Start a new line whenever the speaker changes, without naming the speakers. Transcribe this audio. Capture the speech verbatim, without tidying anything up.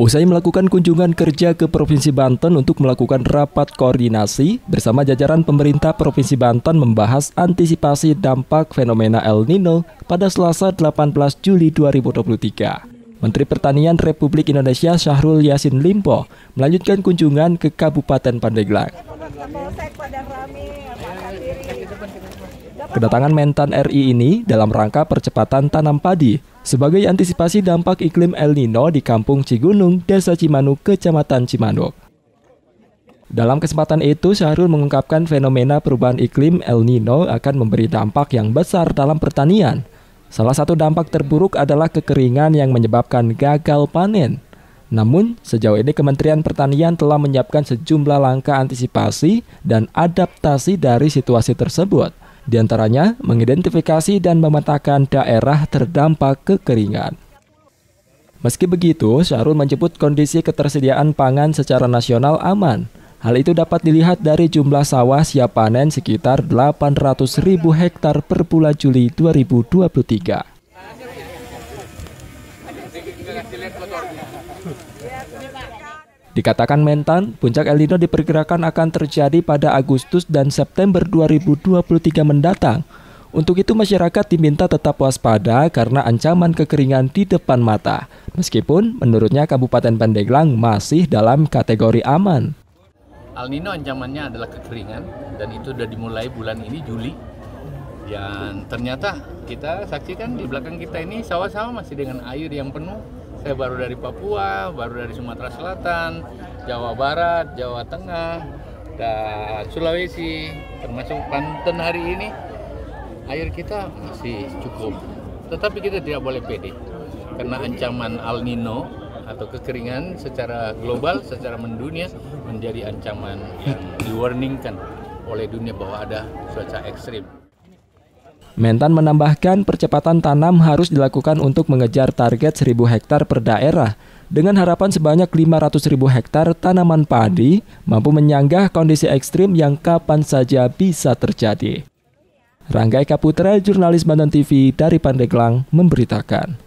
Usai melakukan kunjungan kerja ke Provinsi Banten untuk melakukan rapat koordinasi bersama jajaran pemerintah Provinsi Banten membahas antisipasi dampak fenomena El Nino pada Selasa delapan belas Juli dua ribu dua puluh tiga. Menteri Pertanian Republik Indonesia Syahrul Yassin Limpo melanjutkan kunjungan ke Kabupaten Pandeglang. Kedatangan Mentan R I ini dalam rangka percepatan tanam padi sebagai antisipasi dampak iklim El Nino di Kampung Cigunung, Desa Cimanuk, Kecamatan Cimanuk. Dalam kesempatan itu, Syahrul mengungkapkan fenomena perubahan iklim El Nino akan memberi dampak yang besar dalam pertanian. Salah satu dampak terburuk adalah kekeringan yang menyebabkan gagal panen. Namun, sejauh ini Kementerian Pertanian telah menyiapkan sejumlah langkah antisipasi dan adaptasi dari situasi tersebut. Di antaranya, mengidentifikasi dan memetakan daerah terdampak kekeringan. Meski begitu, Syahrul menyebut kondisi ketersediaan pangan secara nasional aman. Hal itu dapat dilihat dari jumlah sawah siap panen sekitar delapan ratus ribu hektar per bulan Juli dua ribu dua puluh tiga. Dikatakan Mentan, puncak El Nino diperkirakan akan terjadi pada Agustus dan September dua ribu dua puluh tiga mendatang. Untuk itu masyarakat diminta tetap waspada karena ancaman kekeringan di depan mata. Meskipun menurutnya Kabupaten Pandeglang masih dalam kategori aman.
El Nino ancamannya adalah kekeringan dan itu sudah dimulai bulan ini Juli. Dan ternyata kita saksikan di belakang kita ini sawah-sawah masih dengan air yang penuh. Saya baru dari Papua, baru dari Sumatera Selatan, Jawa Barat, Jawa Tengah, dan Sulawesi, termasuk Banten hari ini, air kita masih cukup. Tetapi kita tidak boleh pede, karena ancaman El Nino atau kekeringan secara global, secara mendunia, menjadi ancaman yang di-warningkan oleh dunia bahwa ada cuaca ekstrim.
Mentan menambahkan percepatan tanam harus dilakukan untuk mengejar target seribu hektar per daerah dengan harapan sebanyak lima ratus ribu hektar tanaman padi mampu menyanggah kondisi ekstrim yang kapan saja bisa terjadi. Rangga Eka Putra, jurnalis Banten T V dari Pandeglang memberitakan.